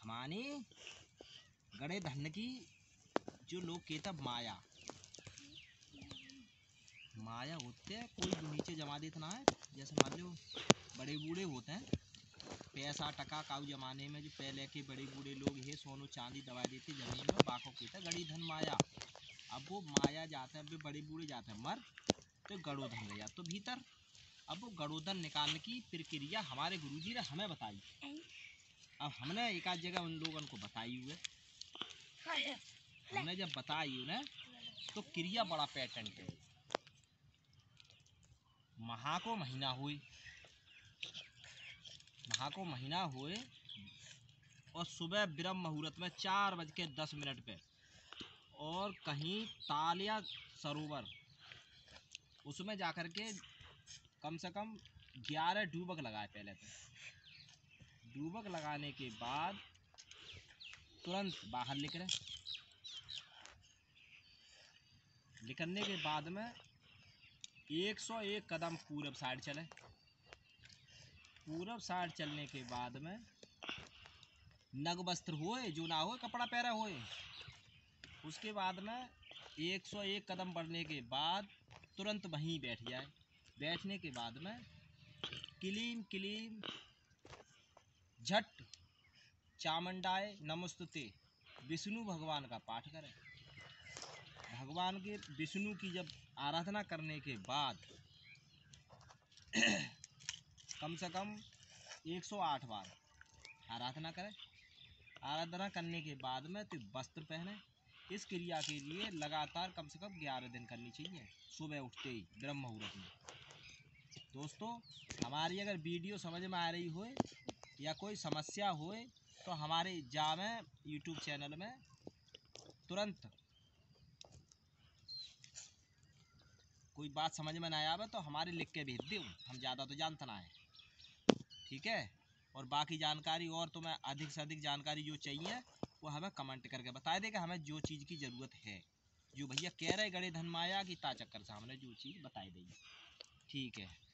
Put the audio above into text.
हमारे गड़े धन की जो लोग कहते माया माया होते हैं, कोई जो नीचे जमा देता ना है। जैसे मान लो बड़े बूढ़े होते हैं, पैसा टका काऊ जमाने में जो पहले के बड़े बूढ़े लोग ये सोनो चांदी दबा देते जमीन में, बाको कहते हैं गड़ी धन माया। अब वो माया जाते हैं, बड़े बूढ़े जाते हैं मर, तो गड़ो धन गया तो भीतर। अब वो गड़ो धन निकालने की प्रक्रिया हमारे गुरुजी ने हमें बताई। अब हमने एक आध जगह उन लोगों को बताई हुए, हमने जब बताई उन्हें तो क्रिया बड़ा पैटर्न है। महा को महीना हुई, महा को महीना हुए और सुबह ब्रह्म मुहूर्त में 4:10 पे और कहीं ताल या सरोवर उसमें जाकर के कम से कम 11 डूबक लगाए। पहले तो डूबक लगाने के बाद तुरंत बाहर निकले। निकलने के बाद में 101 कदम पूरब साइड चले। पूरब साइड चलने के बाद में नग वस्त्र होए जो ना हो कपड़ा पहरा होए। उसके बाद में 101 कदम बढ़ने के बाद तुरंत वहीं बैठ जाए। बैठने के बाद में क्लीम क्लीम झट चामुंडाय नमस्तुते विष्णु भगवान का पाठ करें। भगवान के विष्णु की जब आराधना करने के बाद कम से कम 108 बार आराधना करें। आराधना करने के बाद में तो वस्त्र पहने। इस क्रिया के लिए लगातार कम से कम 11 दिन करनी चाहिए, सुबह उठते ही ब्रह्म मुहूर्त में। दोस्तों, हमारी अगर वीडियो समझ में आ रही हो या कोई समस्या हो तो हमारे जामे यूट्यूब चैनल में तुरंत कोई बात समझ में ना आवे तो हमारे लिख के भेज दो, हम ज़्यादा तो जानते ना है, ठीक है। और बाकी जानकारी और तुम्हें अधिक से अधिक जानकारी जो चाहिए वो हमें कमेंट करके बता देगा। हमें जो चीज़ की ज़रूरत है, जो भैया कह रहे गड़े धन माया की ता चक्कर से हमने जो चीज़ बताई देगी, ठीक है।